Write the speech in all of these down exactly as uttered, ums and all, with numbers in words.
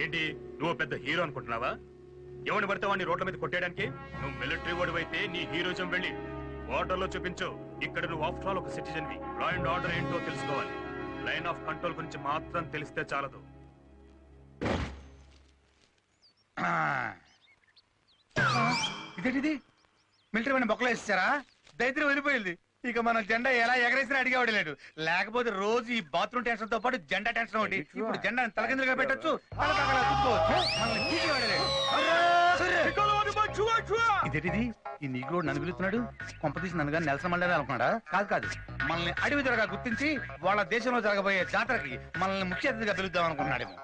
ఏంటి నువ్వు పెద్ద హీరో అనుకుంటున్నావా? ఎవరిని పడితే వాడిని రోడ్ల మీద కొట్టేయడానికి? నువ్వు మిలిటరీ వాడు అయితే నీ హీరోజం వెళ్ళి బోర్డర్లో చూపించు. ఇక్కడ నువ్వు ఆఫ్టర్ ఆల్ ఒక సిటిజన్ వి. లా అండ్ ఆర్డర్ ఏంటో తెలుసుకోవాలి. లైన్ ఆఫ్ కంట్రోల్ గురించి మాత్రం తెలిస్తే చాలదు. ఇదేంటిది? మిలిటరీ వాడిని బొక్కలో వేసేసారా? దైత్యం వదిలిపోయింది. ఇక మన జెండా ఎలా ఎగరేసినా అడిగేవాడు లేడు. లేకపోతే రోజు ఈ బాత్రూమ్ టెన్షన్ తో పాటు జెండా టెన్షన్ ఒకటి. ఇప్పుడు జెండా తలకిందులుగా పెట్టచ్చు, ఇదేంటిది? ఈ నీకు నన్ను పిలుస్తున్నాడు. కొంపతీసి నన్ను కానీ నెలసన మండలి అనుకున్నాడా? కాదు కాదు, మనల్ని అడవి జరగా గుర్తించి వాళ్ళ దేశంలో జరగబోయే జాతరకి మనల్ని ముఖ్య అతిథిగా పిలుద్దాం అనుకున్నాడేమో.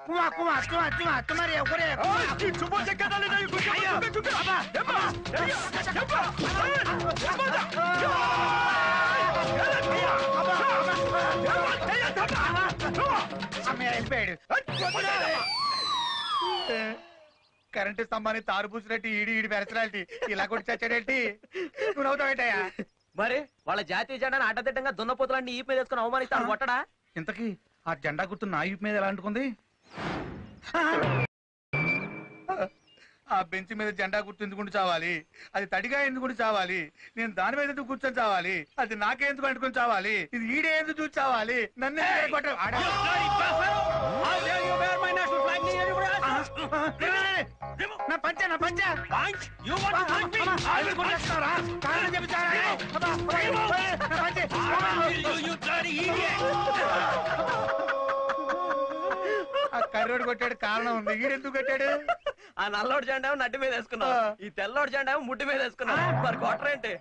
కరెంటు స్తంభాన్ని తారు పూసినట్టు ఈడి ఈడి పెరచరాలి. ఇలా కొట్టి చచ్చాడేంటి? నువ్వు నవ్వుతావేంటయ్యా? మరి వాళ్ళ జాతీయ జెండాను అడ్డదిడ్డంగా దున్నపోతులన్నీ ఈపు మీద వేసుకుని అవమానిస్తాను కొట్టడా? ఇంతకీ ఆ జెండా గుర్తు నా ఈపు మీద ఎలా అంటుకుంది? ఆ బెంచ్ మీద జెండా గుర్తు ఎందుకు చావాలి? అది తడిగా ఎందుకు చావాలి? నేను దాని మీద ఎందుకు కూర్చొని చావాలి? అది నాకే ఎందుకు అంటుకొని చావాలి? ఇది ఈడే ఎందుకు చూసి చావాలి? నన్ను నా పంచ నా పంచ కర్రోడు కొట్టాడు, కారణం ఉంది. ఈడెందుకు కొట్టాడు? ఆ నల్లోడు జెండా నడ్డి మీద వేసుకున్నావు, ఈ తెల్లోడు జెండా ముడ్డి మీద వేసుకున్నావు. మరి కొట్టరేంటి?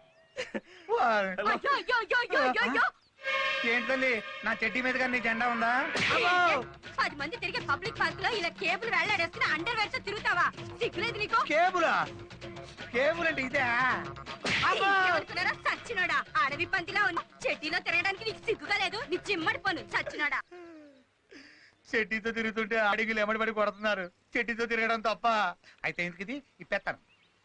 ఏంటండి నా చెడ్డీ మీద కానీ జెండా ఉందా? పది మంది తిరిగే పబ్లిక్ పార్క్ లో ఇలా కేబుల్ వెళ్ళాడేసుకుని అండర్ వేర్ తో తిరుగుతావా? సిగ్గులేదు నీకు? కేబులా? కేబుల్ అంటే ఇదే? సచ్చినోడా, అడవి పందిలా ఉంది. చెడ్డీలో తిరగడానికి నీకు సిగ్గుగా లేదు? నీ చిమ్మడి పను సచ్చినోడా. చెట్టితో తిరుగుతుంటే అడిగిలు ఎమ్మడి కొడుతున్నారు. చెట్టితో తిరగడం తప్ప. అయితే ఎందుకు ఇది ఇప్పేస్తాను.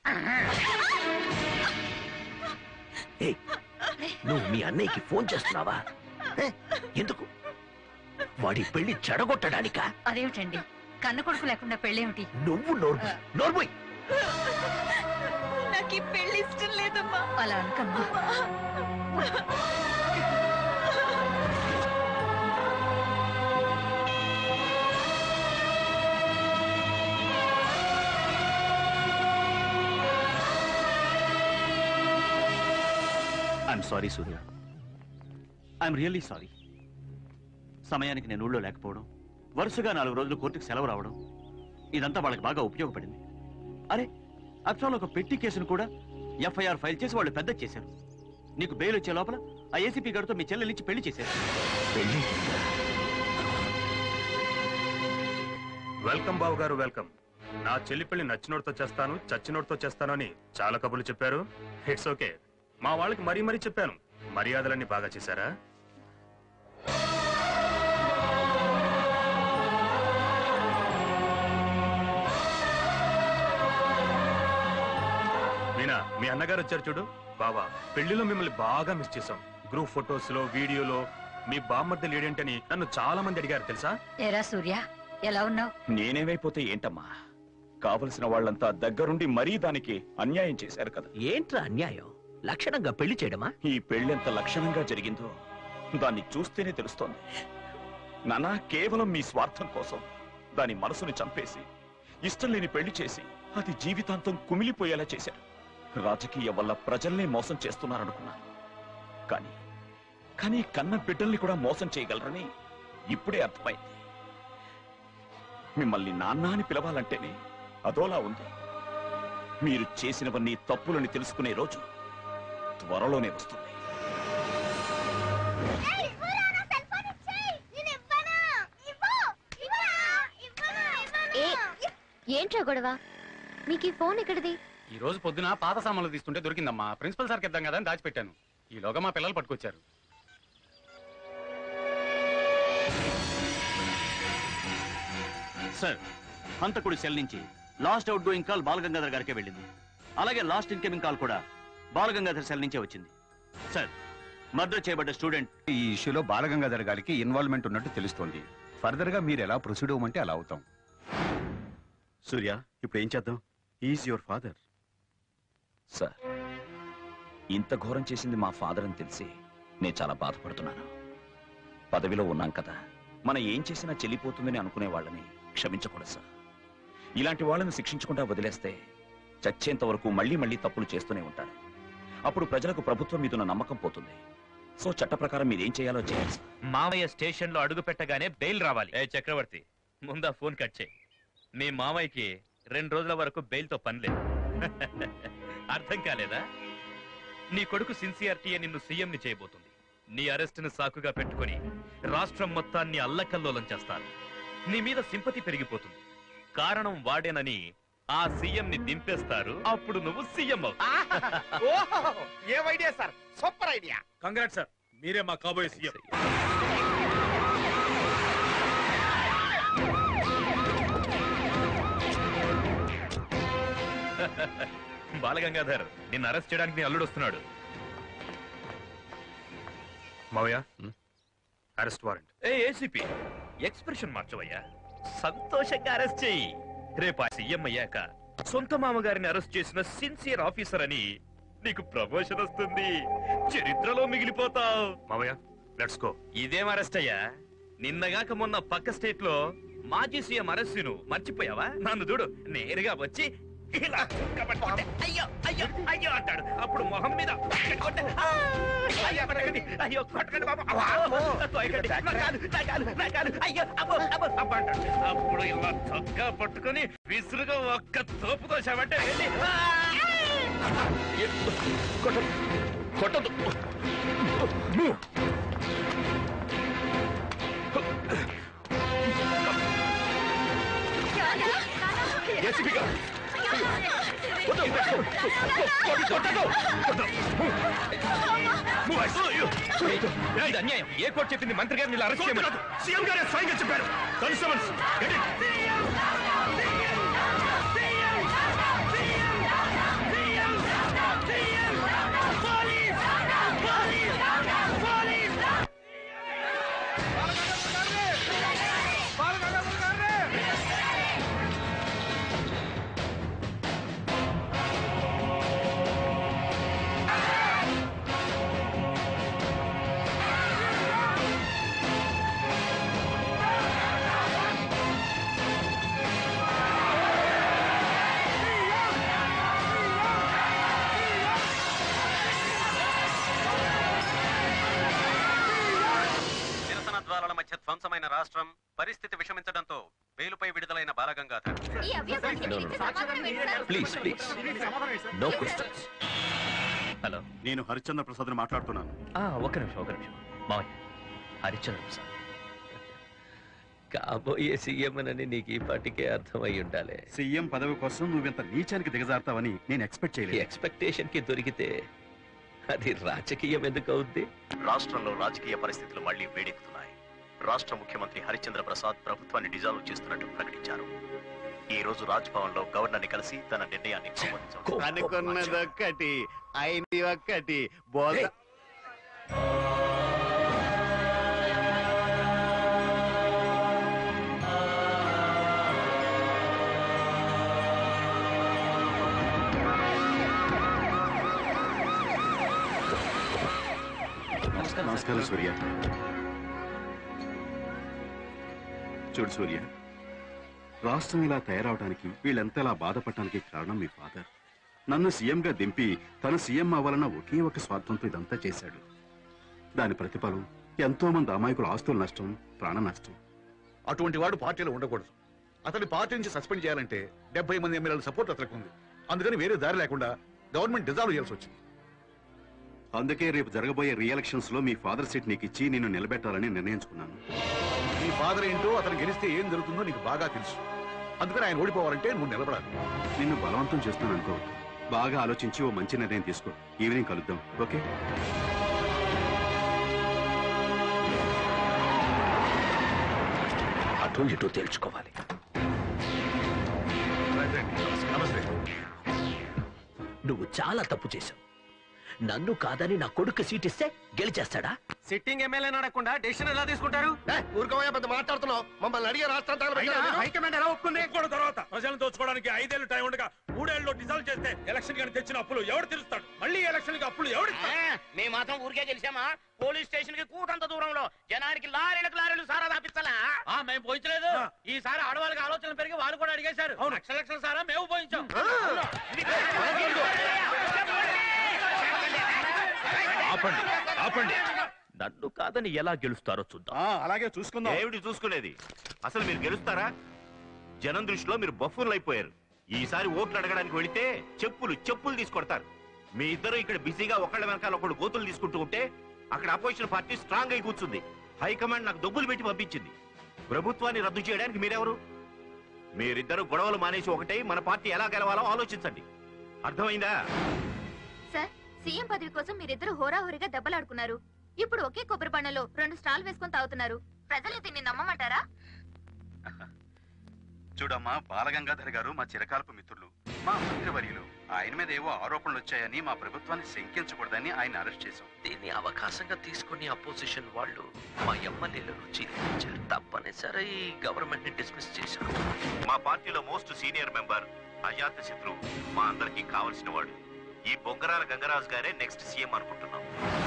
నువ్వు మీ అన్నయ్యకి ఫోన్ చేస్తున్నావా? ఎందుకు? వాడి పెళ్లి చెడగొట్టడానికా? అదేమిటండి, కన్న కొడుకు లేకుండా పెళ్ళేమిటి? నువ్వు నోర్ము నోర్మోయ్. నాకు ఈ పెళ్లి ఇష్టం లేదమ్మా. అలా అనకమ్మా. I'm sorry Surya, I'm really sorry. సమయానికి నేను ఊళ్ళో లేకపోవడం, వరుసగా నాలుగు రోజులు కోర్టుకు సెలవు రావడం, ఇదంతా వాళ్ళకి బాగా ఉపయోగపడింది. అరే అక్షరాలు ఒక పెట్టి కేసును కూడా ఎఫ్ఐఆర్ ఫైల్ చేసి వాళ్ళు పెద్ద చేశారు. నీకు బెయిల్ వచ్చే లోపల ఆ ఏసీపీ గారితో మీ చెల్లెలిచ్చి పెళ్లి చేశారు. వెల్కమ్ బాబు గారు, వెల్కమ్. నా చెల్లి పెళ్లి నచ్చినోడితో చేస్తాను, చచ్చినోడితో చేస్తాను అని చాలా కబుర్లు చెప్పారు. It's okay. మా వాళ్ళకి మరీ మరీ చెప్పాను. మర్యాదలన్నీ బాగా చేశారా? మీనా, మీ అన్నగారు వచ్చారు చూడు. బాబా, పెళ్లిలో మిమ్మల్ని బాగా మిస్ చేశాం. గ్రూప్ ఫొటోస్ లో, వీడియోలో మీ బామ్మర్ది లేడేంటని నన్ను చాలా మంది అడిగారు తెలుసా? ఏరా సూర్య, ఎలా ఉన్నావు? నేనేమైపోతే ఏంటమ్మా, కావలసిన వాళ్ళంతా దగ్గరుండి మరీ దానికి అన్యాయం చేశారు కదా. ఏంట్రా అన్యాయం? లక్షణంగా పెళ్లి చేయడమా? ఈ పెళ్లెంత లక్షణంగా జరిగిందో దాన్ని చూస్తేనే తెలుస్తోంది. నానా కేవలం మీ స్వార్థం కోసం దాని మనసుని చంపేసి ఇష్టం లేని పెళ్లి చేసి అది జీవితాంతం కుమిలిపోయేలా చేశారు. రాజకీయ వల్ల ప్రజల్నే మోసం చేస్తున్నారనుకున్నాను. కానీ కానీ కన్న బిడ్డల్ని కూడా మోసం చేయగలరని ఇప్పుడే అర్థమైంది. మిమ్మల్ని నాన్న అని పిలవాలంటేనే అదోలా ఉంది. మీరు చేసినవన్నీ తప్పులని తెలుసుకునే రోజు త్వరలోనే వస్తుంది. ఏంట్రా గొడవ? మీకు ఈ ఫోన్ ఎక్కడిది? ఈ రోజు పొద్దున పాత సామాన్లు తీసుకుంటే దొరికిందమ్మా. ప్రిన్సిపల్ సార్కి ఇద్దాం కదా అని దాచిపెట్టాను. ఈలోగా మా పిల్లలు పట్టుకొచ్చారు. సార్, హంతకుడి సెల్ నుంచి last outgoing call Balagangadhar గారికే వెళ్ళింది. అలాగే లాస్ట్ ఇన్కమింగ్ కాల్ కూడా బాలగంగాధర్ సెల్ నుంచే వచ్చింది. సార్, మర్డర్ చేయబడ్డ స్టూడెంట్ ఈ ఇష్యూలో బాలగంగాధర్ గారికి ఇన్వాల్వ్మెంట్ ఉన్నట్టు తెలుస్తోంది. ఫర్దర్ గా మీరు ఎలా ప్రొసీడ్ అవ్వమంటే అలా అవుతాం. సూర్య ఇప్పుడు ఏం చేద్దాం? Is your father. సార్, ఇంత ఘోరం చేసింది మా ఫాదర్ అని తెలిసి నేను చాలా బాధపడుతున్నాను. పదవిలో ఉన్నాం కదా, మనం ఏం చేసినా చెల్లిపోతుందని అనుకునే వాళ్ళని క్షమించకూడదు సార్. ఇలాంటి వాళ్ళని శిక్షించకుండా వదిలేస్తే చచ్చేంత వరకు మళ్ళీ మళ్ళీ తప్పులు చేస్తూనే ఉంటారు. అప్పుడు ప్రజలకు ప్రభుత్వం మీదున్న నమ్మకం పోతుంది. సో చట్ట ప్రకారం మీరు ఏం చేయాలో చేయాలి సార్. మామయ్య స్టేషన్ లో అడుగు పెట్టగానే బెయిల్ రావాలి. ఏ చక్రవర్తి, ముందా ఫోన్ కట్ చేయి. మీ మామయ్యకి రెండు రోజుల వరకు బెయిల్ తో పనిలేదు. అర్థం కాలేదా? నీ కొడుకు సిన్సియారిటీయే నిన్ను సీఎంని చేయబోతుంది. నీ అరెస్ట్ ని సాకుగా పెట్టుకుని రాష్ట్రం మొత్తాన్ని అల్లకల్లోలం చేస్తారు. నీ మీద సింపతి పెరిగిపోతుంది. కారణం వాడేనని ఆ సీఎం ని దింపేస్తారు. అప్పుడు నువ్వు సీఎం అవుతావు. ఏం idea sir, super idea. Congrats sir, మీరే మా కాబోయే సీఎం. బాలగంగాధర్, నిన్ను అరెస్ట్ చేయడానికి నీ అల్లుడు వస్తున్నాడు. మావయ్య, అరెస్ట్ వారెంట్. ఏ ఏసీపీ, ఎక్స్ప్రెషన్ మార్చవయ్యా. సంతోషంగా అరెస్ట్ చెయ్యి. రేపు సీఎం అయ్యాక సొంత మామగారిని అరెస్ట్ చేసిన సిన్సియర్ ఆఫీసర్ అని నీకు ప్రమోషన్ వస్తుంది. చరిత్రలో మిగిలిపోతావు. మావయ్య, లెట్స్ గో. ఇదేం అరెస్ట్ అయ్యా? నిన్నగాక మొన్న పక్క స్టేట్ లో మాజీ సీఎం అరెస్టును మర్చిపోయావా? నన్ను చూడు, నేరుగా వచ్చి ఇలా చుక్కబట్టుకుంటే అయ్యో అయ్యో అయ్యో అంటాడు. అప్పుడు మొహం మీద కొట్టే, ఆ, అయ్యో కొట్టకండి, అయ్యో కొట్టకండి బాబు, కొట్టకండి, నా కాలు, నా కాలు, నా కాలు, అయ్యో అబ్బో అబ్బో అబ్బో అంటాడు. అప్పుడు ఇలా చొక్కా పట్టుకొని విసురుగా ఒక్క తోపు తోసామంటే వెళ్ళి కొట్టదు కొట్టదు. ఇది అన్యాయం. ఏ కోర్టు చెప్పింది మంత్రి గారిని ఇలా అరెస్ట్ చేయమని? సీఎం గారే స్వయంగా చెప్పారు. ధ్వంసమైన రాష్ట్రం పరిస్థితి విషమించడంతో బెయిలుపై విడుదలైన Balagangadhar. Please please no questions. Hello, నేను హరిశ్చంద్ర ప్రసాద్ మాట్లాడుతున్నాను. ఒక్క నిమిషం ఒక్క నిమిషం మావయ్య, హరిశ్చంద్ర ప్రసాద్ కాబోయే సీఎం అని నీకు ఈ పాటికే అర్థమై ఉండాలి. సీఎం పదవి కోసం నువ్వింత నీచానికి దిగజారుతావని నేను ఎక్స్పెక్ట్ ఈ చేయలేదు. ఎక్స్పెక్టేషన్ కి దొరికితే అది రాజకీయం ఎందుకు అవుద్ది? రాష్ట్రంలో రాజకీయ పరిస్థితులు మళ్లీ వేడెక్కుతున్నాయి. రాష్ట్ర ముఖ్యమంత్రి హరిశ్చంద్ర ప్రసాద్ ప్రభుత్వాన్ని డిజాల్వ్ చేస్తున్నట్టు ప్రకటించారు. ఈ రోజు రాజ్ భవన్ లో గవర్నర్ ని కలిసి తన నిర్ణయాన్ని అనుకున్నదొక్కటి అయింది ఒక్కటి బోధ. నమస్కారం సూర్య. చూడు సూర్య, రాష్ట్రం ఇలా తయారవడానికి వీళ్ళెంతలా బాధపడటానికి కారణం మీ ఫాదర్. నన్ను సీఎంగా దింపి తన సీఎం అవ్వాలన్న ఒకే ఒక స్వార్థంతో ఇదంతా చేశాడు. దాని ప్రతిఫలం ఎంతో మంది అమాయకుల ఆస్తుల నష్టం, ప్రాణ నష్టం. అటువంటి వాడు పార్టీలో ఉండకూడదు. అతని పార్టీ నుంచి సస్పెండ్ చేయాలంటే డెబ్బై మంది ఎమ్మెల్యేల సపోర్ట్ అతనికి ఉంది. అందుకని వేరే దారి లేకుండా గవర్నమెంట్ డిజాల్వ్ చేయాల్సి వచ్చింది. అందుకే రేపు జరగబోయే రీఎలక్షన్స్ లో మీ ఫాదర్ సీట్ నీకు ఇచ్చి నిన్ను నిలబెట్టాలని నిర్ణయించుకున్నాను. నీ ఫాదర్ ఏంటో అతను గెలిస్తే ఏం జరుగుతుందో నీకు బాగా తెలుసు. అందుకని ఆయన ఓడిపోవాలంటే నువ్వు నిలబడాలి. నిన్ను బలవంతం చేస్తున్నాను అనుకో. బాగా ఆలోచించి ఓ మంచి నిర్ణయం తీసుకో. ఈవినింగ్ కలుద్దాం, ఓకే? అటు ఇటు తేల్చుకోవాలి. నువ్వు చాలా తప్పు చేశావు. నన్ను కాదని నా కొడుకు సీట్ ఇస్తే గెలిచేస్తాడా? సిట్టింగ్ ఎమ్మెల్యే అడగకుండా డెసిషన్ ఎలా తీసుకుంటారు? ఊరుకోవా పెద్ద మాట్లాడుతున్నావు. మమ్మల్ని అడిగే రాష్ట్రం హైకమాండ్ ఎలా ఒప్పుకుంది? తర్వాత ప్రజలను దోచుకోవడానికి ఐదేళ్లు టైం ఉండగా మూడేళ్ళు డిజాల్వ్ చేస్తే ఎలక్షన్ కానీ తెచ్చిన అప్పులు ఎవరు తీరుస్తాడు? మళ్ళీ ఎలక్షన్ కి అప్పులు ఎవరు? మీ మాత్రం ఊరికే గెలిచామా? పోలీస్ స్టేషన్ కి కూతంత దూరంలో జనానికి లారీలకు లారీలు సారా దాపిస్తాలా? మేము పోయించలేదు. ఈసారి ఆడవాళ్ళకి ఆలోచన పెరిగి వాళ్ళు కూడా అడిగేశారు. లక్షల లక్షల సారా మేము పోయించాం. ఆపండి ఆపండి నన్ను కాదని ఎలా గెలుస్తారో చూద్దాం. అలాగే చూసుకుందాం. ఏమిటి చూసుకునేది? అసలు మీరు గెలుస్తారా? జనం దృష్టిలో మీరు బఫూన్లు అయిపోయారు. ఈసారి ఓట్లు అడగడానికి వెళితే చెప్పులు చెప్పులు తీసుకొడతారు. మీ ఇద్దరు ఇక్కడ బిజీగా ఒకళ్ళ వెనకాల ఒకళ్ళు గోతులు తీసుకుంటూ ఉంటే అక్కడ అపోజిషన్ పార్టీ స్ట్రాంగ్ అయి కూర్చుంది. హైకమాండ్ నాకు డబ్బులు పెట్టి పంపించింది. ప్రభుత్వాన్ని రద్దు చేయడానికి మీరెవరు? మీరిద్దరు గొడవలు మానేసి ఒకటై మన పార్టీ ఎలా గెలవాలో ఆలోచించండి. అర్థమైందా? సార్, సీఎం పదవి కోసం మీరిద్దరు హోరాహోరీగా దెబ్బలాడుకున్నారు. ఇప్పుడు ఒకే కొబ్బరి బండలో రెండు స్టాల్ వేసుకొని తాగుతున్నారు. ప్రజలు దీన్ని నమ్మమంటారా? చూడమ్మా, బాలగంగాధర్ గారు మా చిరకాలపు మిత్రులు, మా మంత్రివర్యులు. ఆయన మీద ఏవో ఆరోపణలు వచ్చాయని మా ప్రభుత్వాన్ని శంకించకూడదని ఆయన అరెస్ట్ చేశాం. దీన్ని అవకాశంగా తీసుకుని అపోజిషన్ వాళ్ళు మా ఎమ్మెల్యేలను చీలించారు. తప్పనిసరి గవర్నమెంట్ ని డిస్మిస్ చేశారు. మా పార్టీలో మోస్ట్ సీనియర్ మెంబర్, అజాత శత్రు, మా అందరికీ కావలసిన వాడు ఈ బొగ్గరాల గంగరాజు గారే నెక్స్ట్ సీఎం అనుకుంటున్నాం.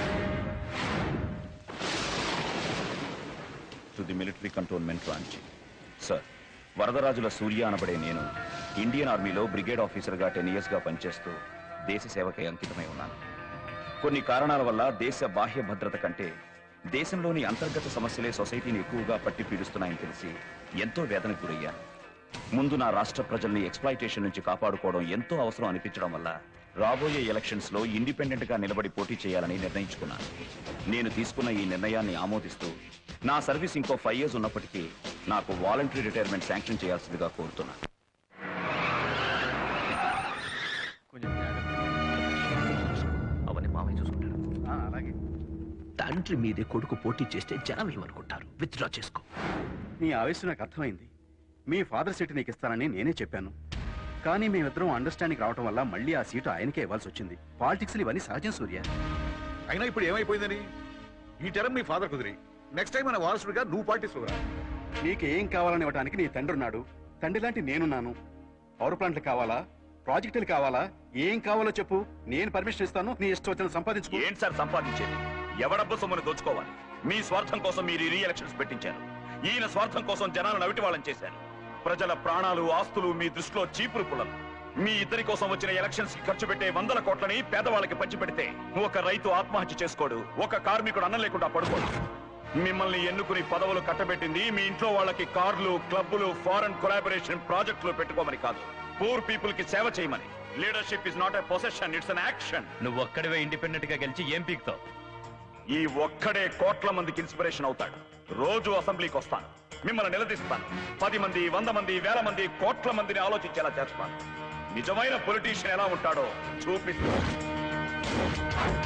To the military cantonment branch. Sir, Varadarajula Surya అనబడే నేను ఇండియన్ ఆర్మీలో బ్రిగేడ్ ఆఫీసర్గా టెన్ ఇయర్స్ గా పనిచేస్తూ దేశ సేవకై అంకితమై ఉన్నాను. కొన్ని కారణాల వల్ల దేశ బాహ్య భద్రత కంటే దేశంలోని అంతర్గత సమస్యలే సొసైటీని ఎక్కువగా పట్టి పీడిస్తున్నాయని తెలిసి ఎంతో వేదనకు గురయ్యాను. ముందు నా రాష్ట్ర ప్రజల్ని ఎక్స్ప్లాయిటేషన్ నుంచి కాపాడుకోవడం ఎంతో అవసరం అనిపించడం వల్ల రాబోయే ఎలక్షన్స్ లో ఇండిపెండెంట్ గా నిలబడి పోటీ చేయాలని నిర్ణయించుకున్నాను. నేను తీసుకున్న ఈ నిర్ణయాన్ని ఆమోదిస్తూ నా సర్వీస్ ఇంకో ఫైవ్ ఇయర్స్ ఉన్నప్పటికీ నాకు వాలంటరీ రిటైర్మెంట్ శాంక్షన్ చేయాల్సిందిగా కోరుతున్నాను. అవన్నీ మామయ్య చూసుకుంటాడు. అలాగే. తండ్రి మీదే కొడుకు పోటీ చేస్తే జనం ఏమనుకుంటారు? విత్డ్రా చేసుకో. నీ ఆవేశం నాకు అర్థమైంది. మీ ఫాదర్ సీట్ నీకు ఇస్తానని నేనే చెప్పాను. కానీ మేమిద్దరం అండర్స్టాండింగ్ రావడం వల్ల మళ్ళీ ఆ సీటు ఆయనకే ఇవ్వాల్సి వచ్చింది. పాలిటిక్స్ ఇవన్నీ సహజం సూర్య. అయినా ఇప్పుడు ఏమైపోయిందని? ఈ టర్మ్ మీ ఫాదర్ కుదిరి నెక్స్ట్ టైం మన వారసుడిగా నువ్వు పార్టీస్ రా. నీకు ఏం కావాలని ఇవ్వడానికి నీ తండ్రి ఉన్నాడు. తండ్రి లాంటి నేనున్నాను. పవర్ ప్లాంట్లు కావాలా, ప్రాజెక్టులు కావాలా, ఏం కావాలో చెప్పు, నేను పర్మిషన్ ఇస్తాను. నీ ఇష్టం వచ్చిన సంపాదించుకో. ఏంటి సార్ సంపాదించేది? ఎవడబ్బు సొమ్మును దోచుకోవాలి. మీ స్వార్థం కోసం మీరు రీ ఎలక్షన్స్ పెట్టించారు. ఈయన స్వార్థం కోసం జనాలను నవిటి వాళ్ళని చేశారు. ప్రజల ప్రాణాలు, ఆస్తులు మీ దృష్టిలో చీపురు పుల్లలు. మీ ఇద్దరి కోసం వచ్చిన ఎలక్షన్స్ కి ఖర్చు పెట్టే వందల కోట్లని పేదవాళ్ళకి పంచిపెడితే ఒక రైతు ఆత్మహత్య చేసుకోడు, ఒక కార్మికుడు అన్నం లేకుండా పడుకోడు. మిమ్మల్ని ఎన్నుకుని పదవులు కట్టబెట్టింది మీ ఇంట్లో వాళ్ళకి కార్లు, క్లబ్బులు, ఫారెన్ కొలాబరేషన్ ప్రాజెక్టులు పెట్టుకోమని కాదు, పూర్ పీపుల్ కి సేవ చేయమని. Leadership is not a possession, it's an action. నువ్వు ఒక్కడివే ఇండిపెండెంట్ గా గెలిచి ఏం పీకుతావు? ఈ ఒక్కడే కోట్ల మందికి ఇన్స్పిరేషన్ అవుతాడు. రోజు అసెంబ్లీకి వస్తాను, మిమ్మల్ని నిలదీస్తాను. పది మంది, వంద మంది, వేల మంది, కోట్ల మందిని ఆలోచించేలా చేస్తాను. నిజమైన పొలిటీషియన్ ఎలా ఉంటాడో చూపిస్తాను.